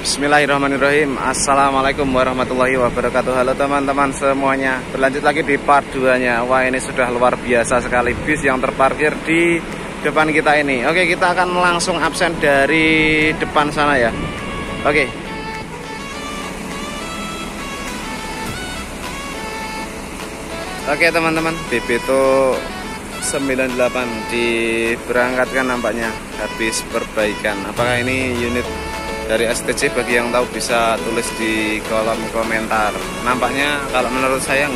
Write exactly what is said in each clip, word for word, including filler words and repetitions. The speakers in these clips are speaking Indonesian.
Bismillahirrahmanirrahim. Assalamualaikum warahmatullahi wabarakatuh. Halo teman-teman semuanya. Berlanjut lagi di part dua nya. Wah, ini sudah luar biasa sekali bis yang terparkir di depan kita ini. Oke, kita akan langsung absen dari depan sana ya. Oke. Oke teman-teman, B B itu sembilan delapan diberangkatkan, nampaknya habis perbaikan. Apakah ini unit dari S T C? Bagi yang tahu bisa tulis di kolom komentar. Nampaknya kalau menurut saya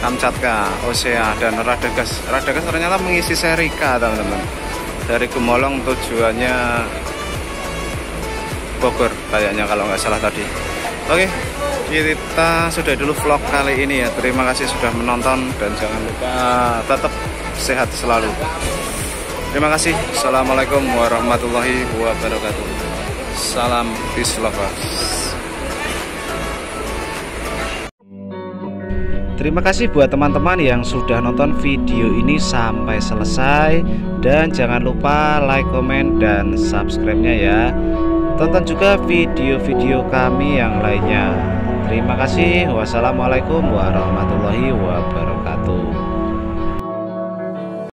Kamchatka, Osea, dan Radagast. Radagast ternyata mengisi seri K teman-teman. Dari Gemolong tujuannya Bogor kayaknya kalau nggak salah tadi. Oke, kita sudah dulu vlog kali ini ya. Terima kasih sudah menonton dan jangan lupa tetap sehat selalu. Terima kasih. Assalamualaikum warahmatullahi wabarakatuh. Salam peace lovers. Terima kasih buat teman-teman yang sudah nonton video ini sampai selesai. Dan jangan lupa like, komen, dan subscribe-nya ya. Tonton juga video-video kami yang lainnya. Terima kasih. Wassalamualaikum warahmatullahi wabarakatuh.